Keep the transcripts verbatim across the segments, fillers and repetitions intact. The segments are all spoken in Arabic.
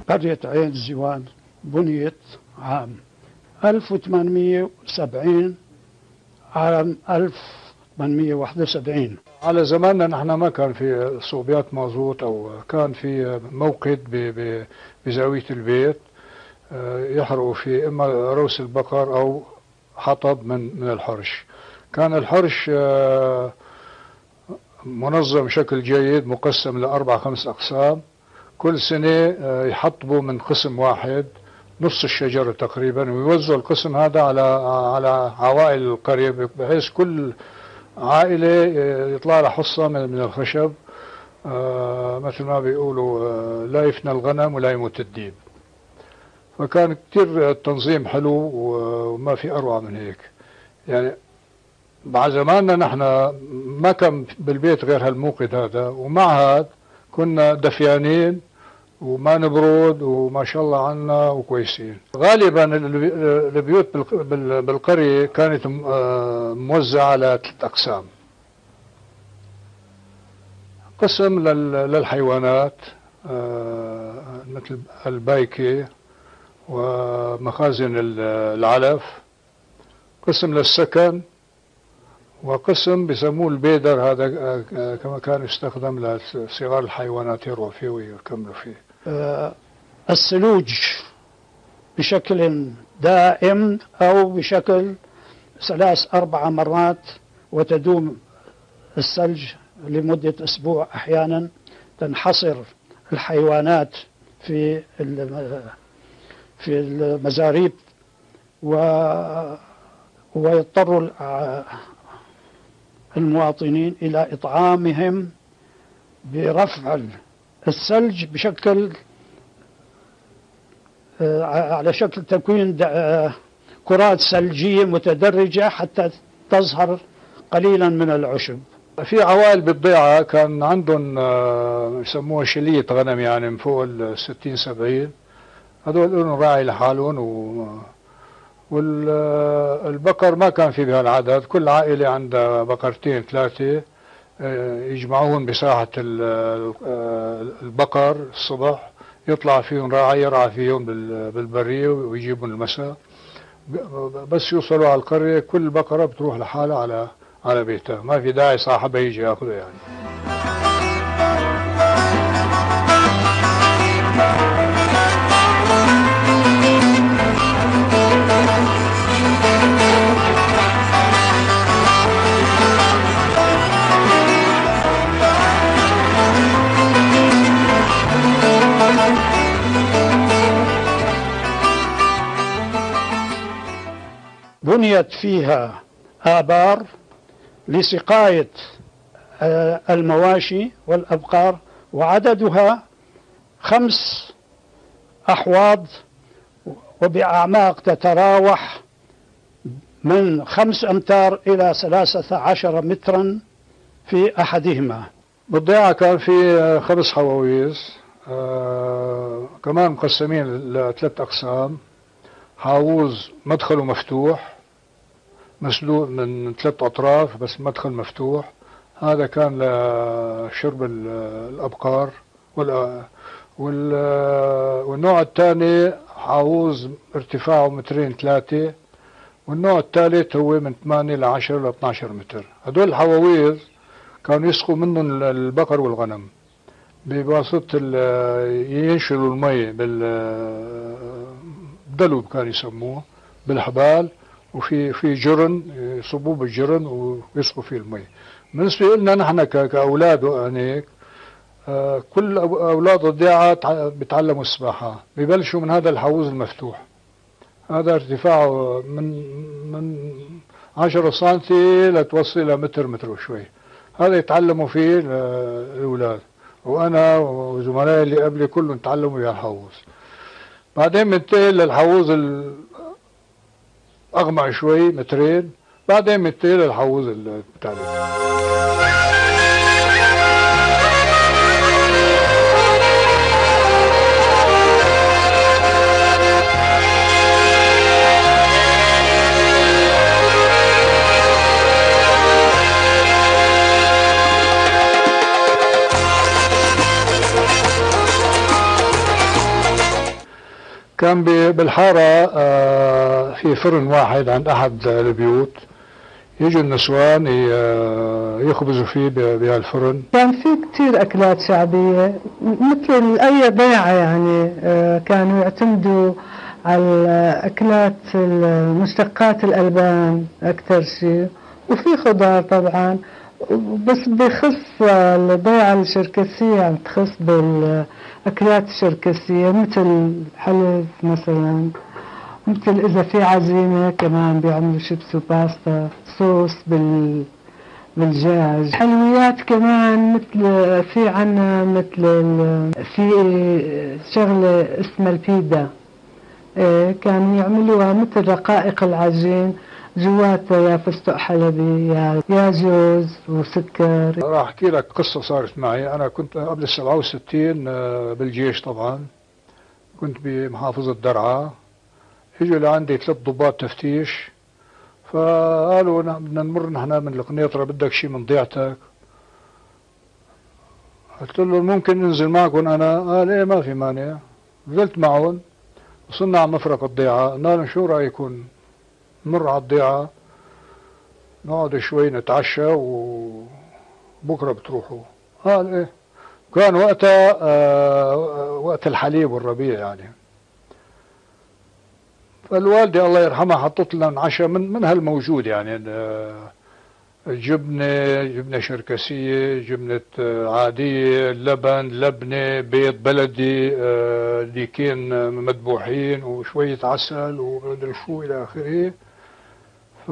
قرية عين الزوان بنيت عام ألف وثمانمئة وسبعين عام ألف وثمانمئة وواحد وسبعين. على زماننا نحن ما كان في صوبيات مازوت او كان في موقد بزاوية البيت يحرقوا فيه اما روس البقر او حطب من من الحرش. كان الحرش منظم بشكل جيد، مقسم لأربع خمس أقسام. كل سنة يحطبوا من قسم واحد نص الشجرة تقريبا، ويوزعوا القسم هذا على على عوائل القرية، بحيث كل عائلة يطلع لها حصة من الخشب، مثل ما بيقولوا لا يفنى الغنم ولا يموت الديب. فكان كتير التنظيم حلو وما في أروع من هيك. يعني بعد زماننا نحن ما كان بالبيت غير هالموقد هذا، ومع هذا كنا دفيانين وما نبرد وما شاء الله عنا وكويسين. غالبا البيوت بالقرية كانت موزعة على ثلاث أقسام. قسم للحيوانات مثل البايكة ومخازن العلف، قسم للسكن، وقسم بسموه البيدر، هذا كما كان يستخدم لصغار الحيوانات يروحوا فيه ويكملوا فيه. الثلوج بشكل دائم أو بشكل ثلاث أربع مرات، وتدوم الثلج لمدة أسبوع. أحيانا تنحصر الحيوانات في في المزاريب ويضطر المواطنين إلى إطعامهم برفع الثلج بشكل على شكل تكوين كرات ثلجية متدرجة حتى تظهر قليلا من العشب. في عوائل بالضيعة كان عندهم يسموها شلية غنم، يعني من فوق ال ستين سبعين، هذول لهم راعي لحالهم، و والبقر ما كان في بهالعدد. كل عائلة عندها بقرتين ثلاثة يجمعوهم بساحة البقر الصبح، يطلع فيهم راعي يرعى فيهم بالبرية ويجيبهم المساء. بس يوصلوا على القرية كل بقرة بتروح لحالها على على بيتها، ما في داعي صاحبها يجي ياخذها يعني. بنيت فيها آبار لسقاية المواشي والأبقار، وعددها خمس أحواض وبأعماق تتراوح من خمس أمتار إلى ثلاثة عشر مترا في أحدهما. بالضيعة كان في خمس حواويز، آه كمان مقسمين لثلاث أقسام. حاوز مدخله مفتوح مسدود من ثلاث أطراف، بس مدخل مفتوح، هذا كان لشرب الأبقار. والنوع الثاني حاوز ارتفاعه مترين ثلاثة، والنوع الثالث هو من ثمانية ل عشرة ل اثني عشر متر. هدول الحواويز كانوا يسقوا منهم البقر والغنم بواسطة ينشروا المي بالدلو كانوا يسموه بالحبال، وفي في جرن يصبوه بالجرن ويسقوا فيه المي. بالنسبة لنا نحن كأولاد وهيك، كل أولاد الضيعة بيتعلموا السباحة، ببلشوا من هذا الحوض المفتوح، هذا ارتفاعه من من عشرة سنتي لتوصل إلى متر متر وشوي. هذا يتعلموا فيه الأولاد، وأنا وزملائي اللي قبلي كلهم تعلموا بهالحوض. بعدين بننتقل للحوض الأغمق شوي مترين، بعدين بننتقل للحوض الثالث. كان بالحارة آه، في فرن واحد عند أحد البيوت، يجوا النسوان يخبزوا فيه بهالفرن. كان في كثير أكلات شعبية مثل أي ضيعة، يعني كانوا يعتمدوا على أكلات مشتقات الألبان أكثر شيء، وفي خضار طبعا. بس بخص الضيعة الشركسية يعني تخص بالأكلات الشركسية مثل حلب مثلا، مثل إذا في عزيمة كمان بيعملوا شيبس وباستا صوص بال بالدجاج. حلويات كمان مثل في عنا مثل في شغلة اسمها البيدا، كانوا يعملوها مثل رقائق العجين، جواتها يا فستق حلبي يا يا جوز وسكر. راح احكي لك قصة صارت معي. انا كنت قبل السبعة وستين بالجيش طبعا، كنت بمحافظة درعا. اجوا لعندي ثلاث ضباط تفتيش، فقالوا بدنا نمر نحن من القنيطرة، بدك شيء من ضيعتك؟ قلت له ممكن ننزل معكم انا؟ قال ايه ما في مانع. نزلت معهم، وصلنا على مفرق الضيعة، قلنا لهم شو رايكم نمر على الضيعة نقعد شوي نتعشى وبكره بتروحوا؟ قال ايه. كان وقتها آه وقت الحليب والربيع يعني. فالوالدة الله يرحمها حطت لنا عشاء من من هالموجود يعني، جبنة جبنة شركسية، جبنة عادية، لبن، لبنة، بيض بلدي، ديكين مذبوحين، وشوية عسل ومدري شو إلى آخره. ف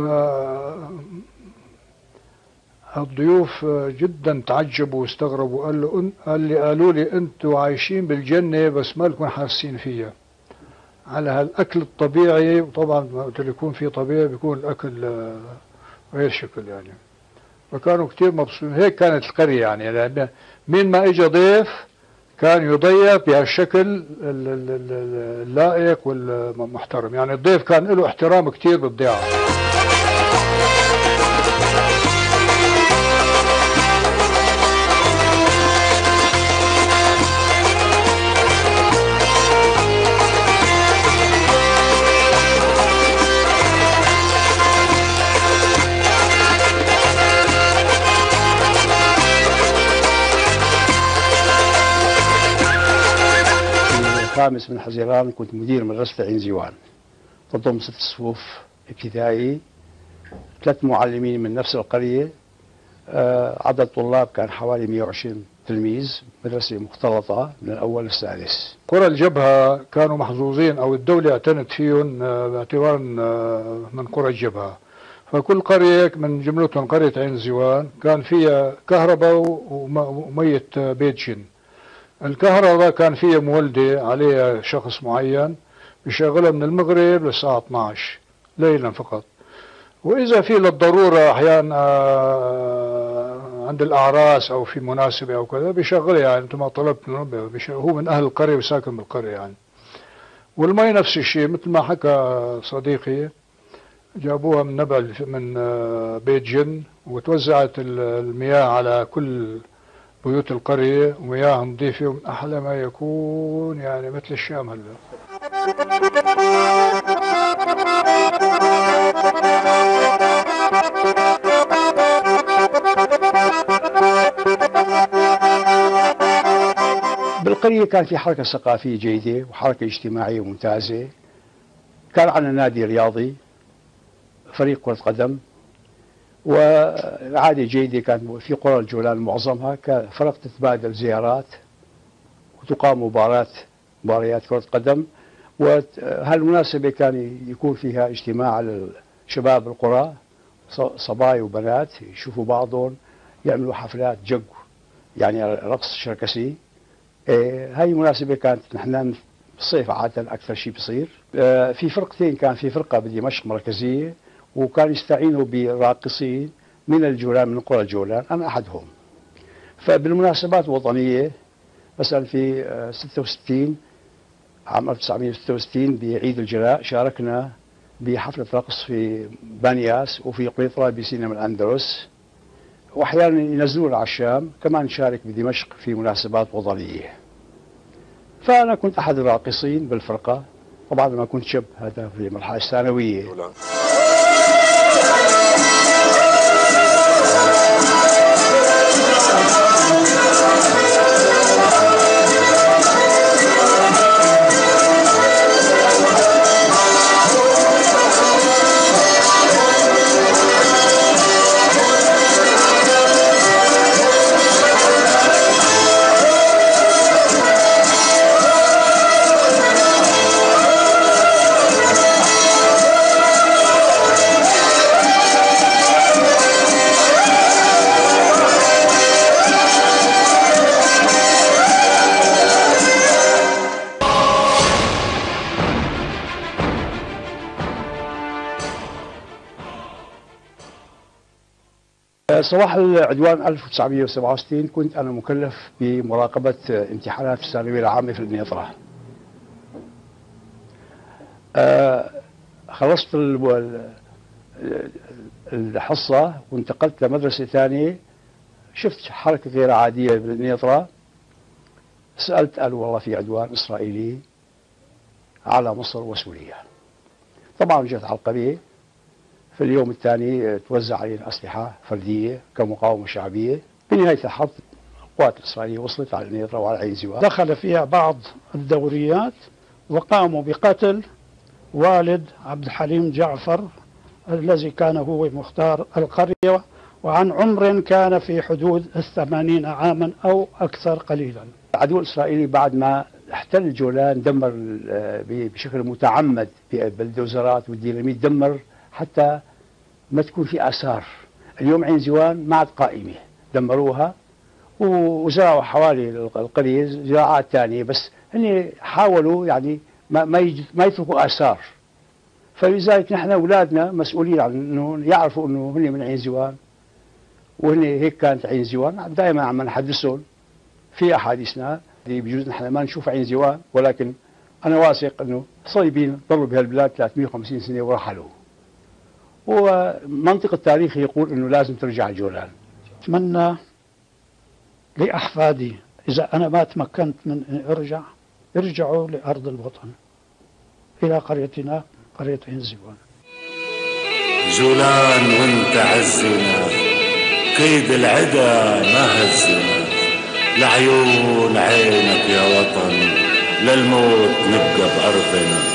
الضيوف جدا تعجبوا واستغربوا. قال له قال لي قالوا لي انتوا عايشين بالجنة بس ما لكم حاسين فيها على هالاكل الطبيعي. وطبعا وقت اللي يكون في طبيعي بيكون الاكل غير شكل يعني. فكانوا كثير مبسوطين. هيك كانت القرية يعني، لأن مين ما اجى ضيف كان يضيف بهالشكل اللائق والمحترم. يعني الضيف كان له احترام كثير بالضيعة. خامس من حزيران كنت مدير مدرسة عين زيوان، تضم ست صفوف ابتدائي، ثلاث معلمين من نفس القرية. آه عدد طلاب كان حوالي مئة وعشرين تلميذ، مدرسة مختلطة من الأول للسادس. قرى الجبهة كانوا محظوظين، أو الدولة اعتنت فيهم آه باعتبار آه من قرى الجبهة. فكل قرية من جملتهم قرية عين زيوان كان فيها كهرباء ومية بيت جن. الكهرباء كان فيها مولدة عليها شخص معين بيشغلها من المغرب للساعة اثنعش ليلا فقط. وإذا في للضرورة أحيانا عند الأعراس أو في مناسبة أو كذا بيشغلها، يعني أنت ما طلبت منه، هو من أهل القرية وساكن بالقرية يعني. والمي نفس الشيء مثل ما حكى صديقي، جابوها من نبع من بيت جن، وتوزعت المياه على كل بيوت القرية، ومياه نظيفة ومن أحلى ما يكون يعني مثل الشام هلا. بالقرية كان في حركة ثقافية جيدة وحركة اجتماعية ممتازة. كان عندنا نادي رياضي، فريق كرة قدم، وعادة جيدة كانت في قرى الجولان معظمها فرق تتبادل زيارات وتقام مباراة مباريات كرة قدم. وهالمناسبة كان يكون فيها اجتماع لشباب القرى، صبايا وبنات يشوفوا بعضهم، يعملوا حفلات جق يعني رقص شركسي. هاي المناسبة كانت نحن بالصيف عادة أكثر شيء بيصير. في فرقتين، كان في فرقة بدمشق مركزية وكان يستعينوا براقصين من الجولان من قرى الجولان، أنا أحدهم. فبالمناسبات الوطنية مثلا في ستة وستين عام ألف وتسعمئة وستة وستين بعيد الجلاء شاركنا بحفلة رقص في بانياس وفي قنيطرة بسينما الأندلس، وأحيانا ينزلونا على الشام. كمان نشارك بدمشق في مناسبات وطنية. فأنا كنت أحد الراقصين بالفرقة طبعا لما كنت شاب، هذا في المرحلة الثانوية. صباح العدوان ألف وتسعمئة وسبعة وستين كنت أنا مكلف بمراقبة امتحانات الثانوية العامة في النيطرة. أه خلصت الحصة وانتقلت لمدرسة ثانية، شفت حركة غير عادية بالنيطرة، سألت، قالوا والله في عدوان إسرائيلي على مصر وسوريا. طبعا جت على القرية. في اليوم الثاني توزع علينا أسلحة فردية كمقاومة شعبية. بنهاية الحرب القوات الإسرائيلية وصلت على النيطرة وعلى عين زوار، دخل فيها بعض الدوريات وقاموا بقتل والد عبد الحليم جعفر الذي كان هو مختار القرية، وعن عمر كان في حدود الثمانين عاما أو أكثر قليلا. العدو الإسرائيلي بعد ما احتل جولان دمر بشكل متعمد بالدوزرات والديناميت، دمر حتى ما تكون في آثار. اليوم عين زوان ما عاد قائمة، دمروها وزرعوا حوالي القرية زراعات ثانية، بس هن حاولوا يعني ما ما, ما يتركوا آثار. فلذلك نحن أولادنا مسؤولين عن أنه يعرفوا أنه هن من عين زوان، وهن هيك كانت عين زوان. دائما عم نحدثهم في أحاديثنا، بجوز نحن ما نشوف عين زوان، ولكن أنا واثق أنه صليبيين ضلوا بهالبلاد ثلاثمئة وخمسين سنة ورحلوا، ومنطق التاريخ يقول أنه لازم ترجع جولان. أتمنى لأحفادي إذا أنا ما تمكنت من أن أرجع، ارجعوا لأرض الوطن، إلى قريتنا قرية عين زوان. جولان وانت عزنا، كيد العدا ما هزنا، لعيون عينك يا وطن، للموت نبقى بأرضنا.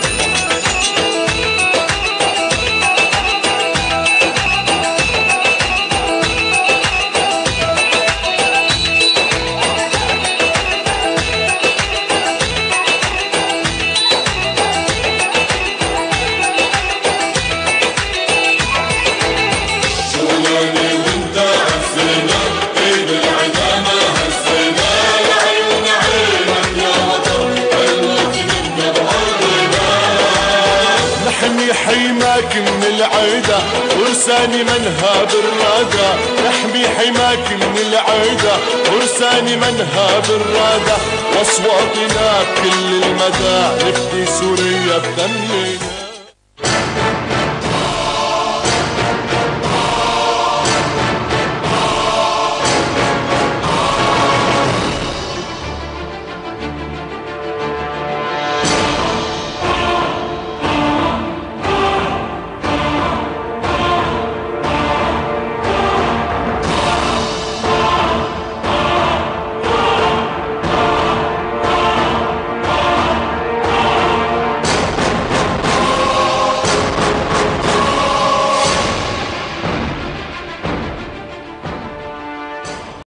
حماك من العيدة ورساني منها بالرادة، نحمي حماك من العيدة ورساني منها بالرادة، واصواتنا كل المدى نفدي سوريا بدمنا.